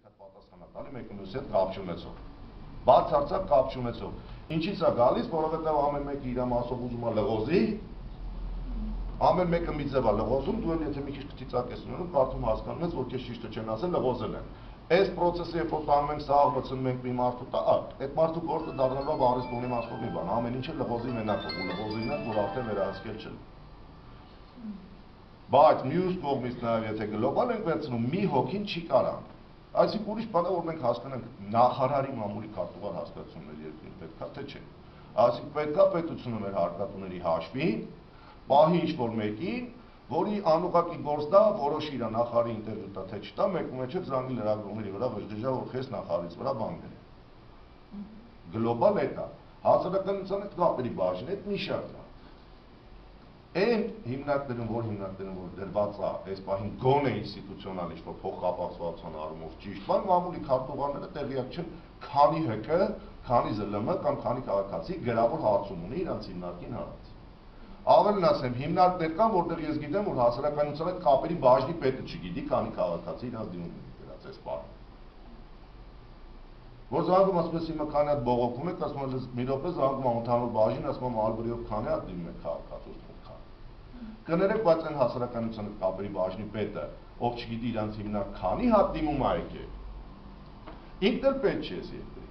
պատասխանատալի մեկը մյուսի հետ կապ չունեցող։ Բացարձակ կապ չունեցող։ Ինչից է գալիս, որովհետև ամեն մեկը իր մասով ուզում է լղոզի, ամեն մեկը մի ձև է լղոզում, դու էլ եթե մի քիչ կծիծակ ես ունենում, կարծում հասկանում ես, որ քեզ ճիշտը չեն ասել, լղոզել են։ Այս process-ը երբ որ տանում ենք սաղ մտցնում ենք մի մարդու տա, այդ մարդու գործը դառնալու է բարիսպոնի մասով մի բան, ամեն ինչը լղոզի մենակ ու լղոզին է, որ արդեն վերահսկել չէ։ Բայց մյուս կողմից նաև եթե գլոբալ ենք վերցնում, մի հոգին չի կարող։ Այսինքն ուրիշ բան է, որ մենք հասկանանք նախարարի մամուլի քարտուղար հասկացություններ երկրին պետքա թե չէ։ Այսինքն պետքա պետությունը մեր հարկատուների հաշվին պահի ինչ-որ մեկին, որի անուղղակի գործ դա որոշի իր նախարարի ինտերվյու տա թե չտա, մեկու մեջ է զանգի լրագրողների վրա վժժա, որ քեզ նախարարից վրա բան գնի։ Գլոբալ է դա։ Հասարակայնության հետ կապերի բաժին այդ մի շարք է։ Այն հիմնարկներում, որ դրված է այս պահին գոնե ինստիտուցիոնալ ինչ-որ փոխկապակցվածության առումով ճիշտ բան, մամուլի քարտուղարները տեղյակ չեն, քանի ՀԿ, քանի ԶԼՄ կամ քանի քաղաքացի գրավոր հարցում ունի իրանց հիմնարկին հարց։ Ավելին ասեմ, հիմնարկներ կան, որտեղ ես գիտեմ, որ հասարակայնության հետ կապերի բաժնի պետը չգիտի, քանի քաղաքացի իրանց դիմում ունի գրած այս բանը։ Որ զանգում ասում ես հիմա քանի հատ բողոքում եք, ասում ես մի րոպե զանգում ա ընդհանուր բաժին, ասում ա Ալբերիով քանի հատ դիմում եք քաղաքացուց քան։ Կներեք, բայց այն հասարակայնության հետ կապերի բաժնի պետը, ով չգիտի իրանց հիմնարկ քանի հատ դիմում ա եկել։ Ինքն էլ պետք չի էս երկրի։